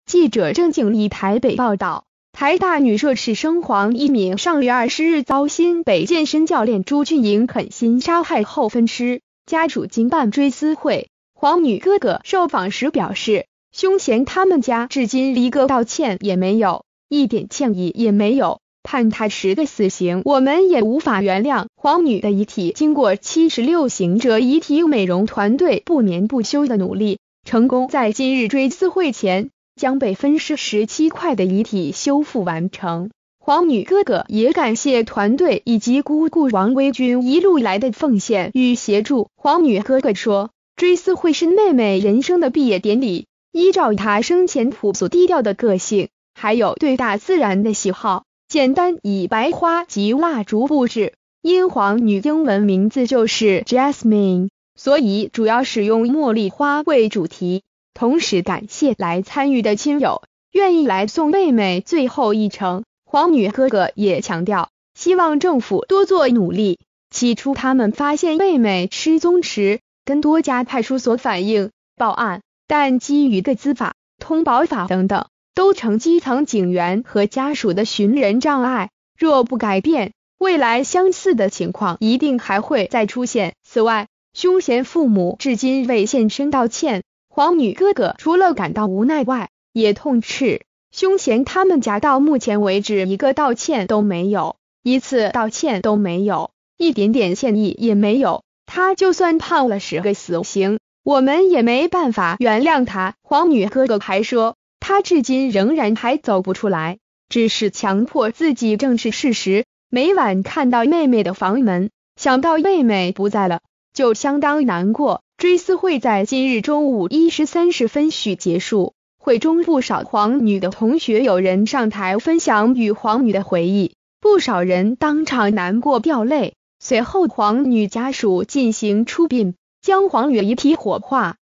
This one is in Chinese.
记者郑景丽台北报道，台大女社是生黄一名上月20日遭新北健身教练朱俊颖狠心杀害后分尸，家属经办追思会。黄女哥哥受访时表示，凶嫌他们家至今一个道歉也没有，一点歉意也没有，判他10个死刑我们也无法原谅。黄女的遗体经过76刑者遗体美容团队不眠不休的努力，成功在今日追思会前将被分尸17块的遗体修复完成。黄女哥哥也感谢团队以及姑姑王薇君一路来的奉献与协助。黄女哥哥说，追思会是妹妹人生的毕业典礼，依照她生前朴素低调的个性，还有对大自然的喜好，简单以白花及蜡烛布置。因黄女英文名字就是 Jasmine， 所以主要使用茉莉花为主题。同时感谢来参与的亲友，愿意来送妹妹最后一程。黄女哥哥也强调，希望政府多做努力。起初他们发现妹妹失踪时，跟多家派出所反映报案，但基于个资法、通报法等等，都成基层警员和家属的寻人障碍。若不改变，未来相似的情况一定还会再出现。此外，凶嫌父母至今未现身道歉。黄女哥哥除了感到无奈外，也痛斥凶嫌他们家到目前为止一个道歉都没有，一次道歉都没有，一点点歉意也没有。他就算判了10个死刑，我们也没办法原谅他。黄女哥哥还说，他至今仍然还走不出来，只是强迫自己正视事实。每晚看到妹妹的房门，想到妹妹不在了，就相当难过。追思会在今日中午1时30分许结束，会中不少黄女的同学有人上台分享与黄女的回忆，不少人当场难过掉泪。随后黄女家属进行出殡，将黄女遗体火化。